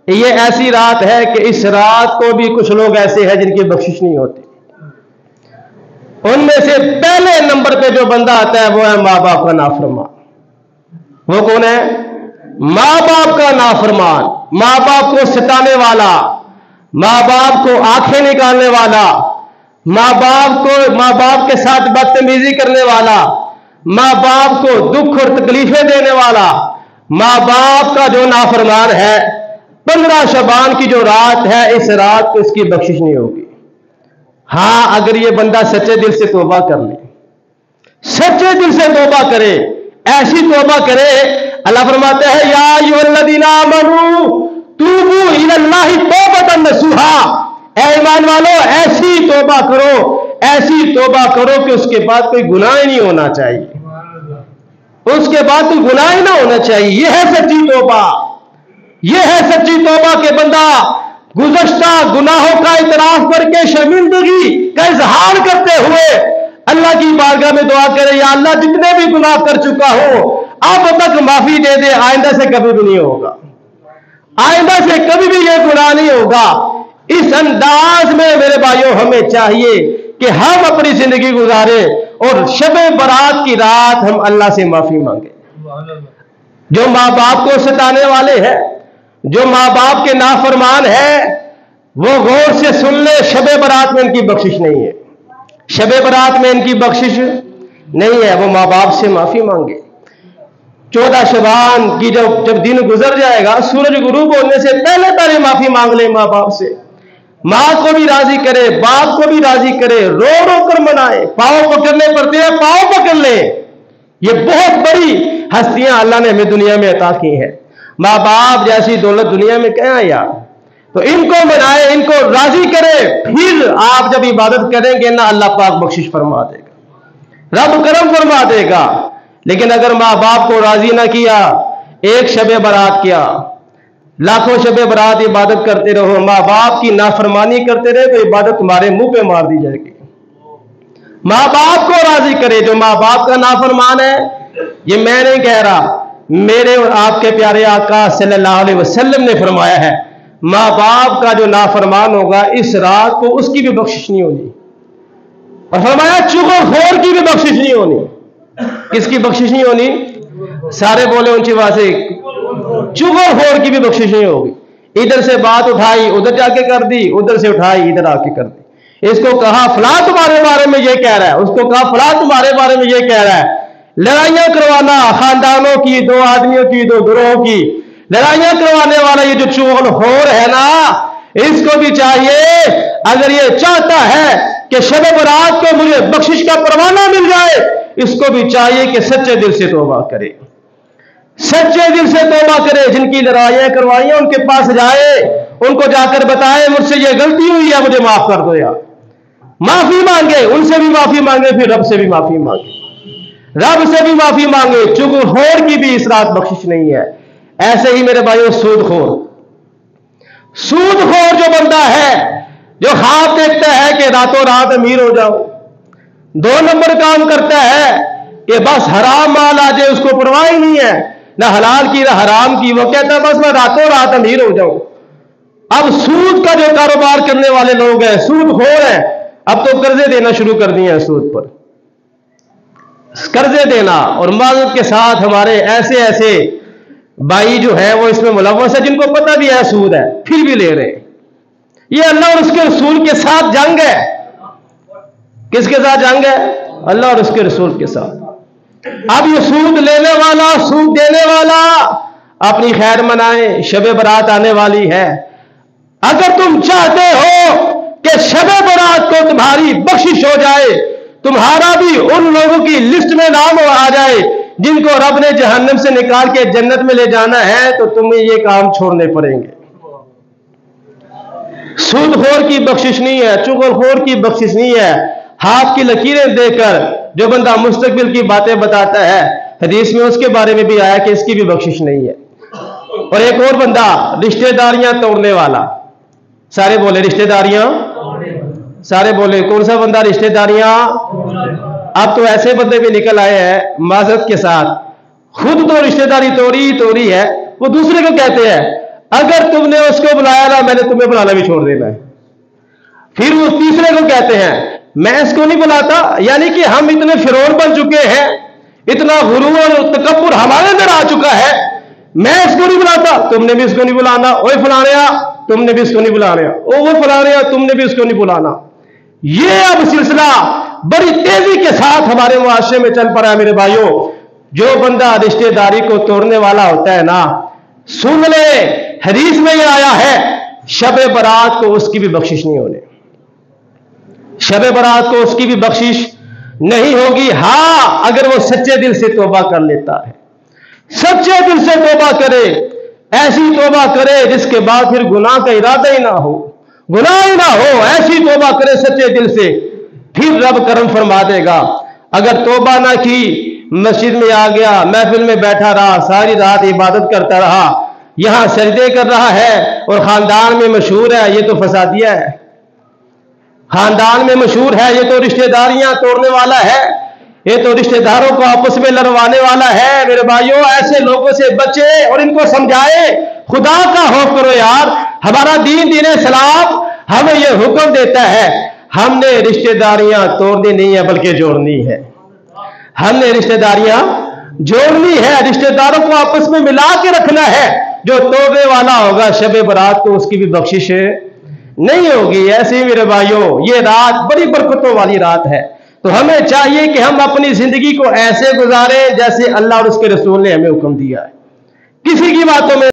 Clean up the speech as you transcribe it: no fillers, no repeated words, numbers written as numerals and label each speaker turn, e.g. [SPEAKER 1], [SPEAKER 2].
[SPEAKER 1] ये ऐसी रात है कि इस रात को भी कुछ लोग ऐसे हैं जिनकी बख्शिश नहीं होती। उनमें से पहले नंबर पे जो बंदा आता है वो है माँ बाप का नाफरमान। वो कौन है? माँ बाप का नाफरमान, माँ बाप को सताने वाला, माँ बाप को आंखें निकालने वाला, माँ बाप के साथ बदतमीजी करने वाला, माँ बाप को दुख और तकलीफें देने वाला, माँ बाप का जो नाफरमान है, 15 शबान की जो रात है, इस रात को इसकी बख्शिश नहीं होगी। हां, अगर ये बंदा सच्चे दिल से तौबा कर ले, सच्चे दिल से तौबा करे, ऐसी तौबा करे, अल्लाह फरमाता है या अय्युहल्लज़ीना आमनू तूबू इलल्लाहि तौबतन नसूहा, ऐ ईमान वालों ऐसी तौबा करो, ऐसी तौबा करो कि उसके बाद कोई गुनाह ही नहीं होना चाहिए, उसके बाद कोई गुनाह ही ना होना चाहिए। यह है सच्ची तौबा, यह है सच्ची तौबा के बंदा गुज़श्ता गुनाहों का इतराफ करके शर्मिंदगी का इजहार करते हुए अल्लाह की बारगाह में दुआ करे, या अल्लाह जितने भी गुनाह कर चुका हो अब तक माफी दे दे, आइंदा से कभी भी नहीं होगा, आइंदा से कभी भी ये गुनाह नहीं होगा। इस अंदाज में मेरे भाइयों हमें चाहिए कि हम अपनी जिंदगी गुजारे और शबे बरात की रात हम अल्लाह से माफी मांगे। जो माँ बाप को सताने वाले हैं, जो माँ बाप के नाफरमान है, वो गौर से सुन ले, शबे बरात में इनकी बख्शिश नहीं है, शबे बरात में इनकी बख्शिश नहीं है। वो माँ बाप से माफी मांगे। 14 शबान की जब दिन गुजर जाएगा, सूरज गुरूब होने से पहले पहले माफी मांग ले माँ बाप से, माँ को भी राजी करे, बाप को भी राजी करे, रो रो कर मनाए, पाँव पकड़ने पड़ते हैं, पाँव पकड़ ले। ये बहुत बड़ी हस्तियां अल्लाह ने हमें दुनिया में अता की हैं। माँ बाप जैसी दौलत दुनिया में क्या है यार, तो इनको मनाए, इनको राजी करे, फिर आप जब इबादत करेंगे ना अल्लाह पाक बख्शिश फरमा देगा, रब करम फरमा देगा। लेकिन अगर माँ बाप को राजी ना किया, एक शबे बरात किया, लाखों शबे बरात इबादत करते रहो, माँ बाप की नाफरमानी करते रहे तो इबादत तुम्हारे मुंह पे मार दी जाएगी। माँ बाप को राजी करे, जो माँ बाप का नाफरमान है, ये मैं नहीं कह रहा, मेरे और आपके प्यारे आका सल्लल्लाहु अलैहि वसल्लम ने फरमाया है, माँ बाप का जो नाफरमान होगा इस रात को उसकी भी बख्शिश नहीं होनी। और फरमाया चुगलखोर की भी बख्शिश नहीं होनी। किसकी बख्शिश नहीं होनी? सारे बोले ऊंची आवाज से, चुगलखोर की भी बख्शिश नहीं होगी। इधर से बात उठाई उधर जाके कर दी, उधर से उठाई इधर आके कर दी। इसको कहा फला तुम्हारे बारे में ये कह रहा है, उसको कहा फला तुम्हारे बारे में ये कह रहा है। लड़ाइयां करवाना खानदानों की, दो आदमियों की, दो ग्रोहों की लड़ाइयां करवाने वाला ये जो चुगलखोर है ना, इसको भी चाहिए, अगर ये चाहता है कि शब बरात को मुझे बख्शिश का परवाना मिल जाए, इसको भी चाहिए कि सच्चे दिल से तौबा करे, सच्चे दिल से तौबा करे। जिनकी लड़ाइयां करवाइयां उनके पास जाए, उनको जाकर बताए मुझसे ये गलती हुई है, मुझे माफ कर दो यार, माफी मांगे, उनसे भी माफी मांगे, फिर रब से भी माफी मांगे, रब से भी माफी मांगे। चुगलखोर की भी इस रात बख्शिश नहीं है। ऐसे ही मेरे भाइयों सूदखोर, सूदखोर जो बंदा है, जो ख्वाब देखता है कि रातों रात अमीर हो जाओ, 2 नंबर काम करता है कि बस हराम माल आ जाए, उसको परवाह ही नहीं है, ना हलाल की ना हराम की, वो कहता है बस मैं रातों रात अमीर हो जाऊं। अब सूद का जो कारोबार करने वाले लोग हैं, सूदखोर हैं, अब तो कर्जे देना शुरू कर दिए हैं, सूद पर कर्जे देना, और मदद के साथ हमारे ऐसे ऐसे भाई जो है वो इसमें मुलव्वस है, जिनको पता भी है सूद है, फिर भी ले रहे। ये अल्लाह और उसके रसूल के साथ जंग है। किसके साथ जंग है? अल्लाह और उसके रसूल के साथ। अब ये सूद लेने वाला, सूद देने वाला अपनी खैर मनाए, शबे बरात आने वाली है। अगर तुम चाहते हो कि शबे बरात को तुम्हारी बख्शिश हो जाए, तुम्हारा भी उन लोगों की लिस्ट में नाम आ जाए जिनको रब ने जहन्नम से निकाल के जन्नत में ले जाना है, तो तुम्हें ये काम छोड़ने पड़ेंगे। सूदखोर की बख्शिश नहीं है, चुगलखोर की बख्शिश नहीं है। हाथ की लकीरें देकर जो बंदा मुस्तकबिल की बातें बताता है, हदीस में उसके बारे में भी आया कि इसकी भी बख्शिश नहीं है। और एक और बंदा रिश्तेदारियां तोड़ने वाला, सारे बोले रिश्तेदारियां, सारे बोले कौन सा बंदा? रिश्तेदारियां। अब तो ऐसे बंदे भी निकल आए हैं माजरत के साथ, खुद तो रिश्तेदारी तोड़ी है, वो दूसरे को कहते हैं अगर तुमने उसको बुलाया ना, मैंने तुम्हें बुलाना भी छोड़ देना है। फिर उस तीसरे को कहते हैं मैं इसको नहीं बुलाता, यानी कि हम इतने फिरौन बन चुके हैं, इतना गुरूर और तकब्बुर हमारे अंदर आ चुका है, मैं इसको नहीं बुलाता, तुमने भी इसको नहीं बुलाना, ओए फलाने तुमने भी इसको नहीं बुलाना, ओ वो फलाने तुमने भी इसको नहीं बुलाना। ये अब सिलसिला बड़ी तेजी के साथ हमारे मुआशरे में चल पड़ा है मेरे भाइयों। जो बंदा रिश्तेदारी को तोड़ने वाला होता है ना, सुन ले, हदीस में यह आया है शब बरात को उसकी भी बख्शिश नहीं होने, शब बरात को उसकी भी बख्शिश नहीं होगी। हां, अगर वो सच्चे दिल से तौबा कर लेता है, सच्चे दिल से तौबा करे, ऐसी तौबा करे जिसके बाद फिर गुनाह का इरादा ही ना हो, गुनाह ही ना हो, ऐसी तौबा करे सच्चे दिल से, फिर रब करम फरमा देगा। अगर तौबा ना की, मस्जिद में आ गया, महफिल में बैठा रहा, सारी रात इबादत करता रहा, यहां सजदे कर रहा है और खानदान में मशहूर है ये तो फसादिया है, खानदान में मशहूर है ये तो रिश्तेदारियां तोड़ने वाला है, ये तो रिश्तेदारों को आपस में लड़वाने वाला है। मेरे भाइयों, ऐसे लोगों से बचे और इनको समझाए, खुदा का खौफ करो यार। हमारा दीन इस्लाम हमें यह हुक्म देता है, हमने रिश्तेदारियां तोड़नी नहीं है बल्कि जोड़नी है, हमने रिश्तेदारियां जोड़नी है, रिश्तेदारों को आपस में मिला के रखना है। जो तोड़ने वाला होगा शब बरात को उसकी भी बख्शिश नहीं होगी। ऐसे ही मेरे भाइयों, ये रात बड़ी बरकतों वाली रात है, तो हमें चाहिए कि हम अपनी जिंदगी को ऐसे गुजारें जैसे अल्लाह और उसके रसूल ने हमें हुक्म दिया है। किसी की बातों में